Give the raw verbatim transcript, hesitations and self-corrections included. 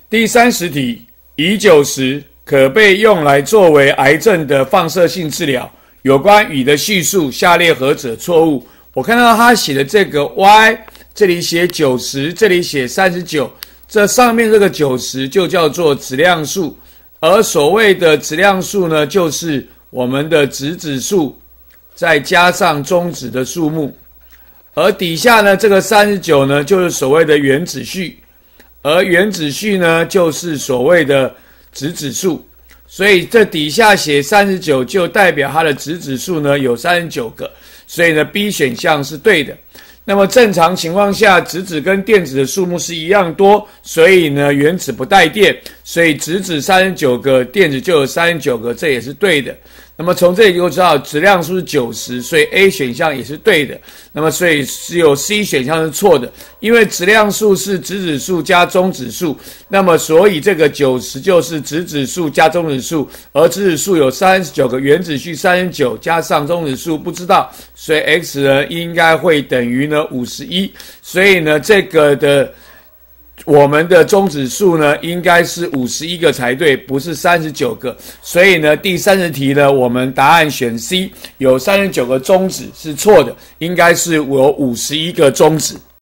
第三十题，乙九十可被用来作为癌症的放射性治疗。有关乙的叙述，下列何者错误？我看到他写的这个 Y， 这里写九十，这里写三十九，这上面这个九十就叫做质量数，而所谓的质量数呢，就是我们的质子数再加上中子的数目，而底下呢这个三十九呢，就是所谓的原子序。而原子序呢，就是所谓的质子数，所以这底下写三十九就代表它的质子数呢有三十九个，所以呢 B 选项是对的。那么正常情况下，质子跟电子的数目是一样多，所以呢原子不带电，所以质子三十九个，电子就有三十九个，这也是对的。那么从这里就知道质量数是九十，所以 A 选项也是对的。那么所以只有 C 选项是错的，因为质量数是质子数加中子数，那么所以这个九十就是质子数加中子数，而质子数有三十九个，原子序三十九加上中子数不知道，所以 X 呢应该会等于呢五十一，所以呢这个的我们的中子数呢应该是五十一个才对，不是三十九个。所以呢第三十题呢我们答案选 C， 有三十九个中子是错的，应该是有五十一个中子。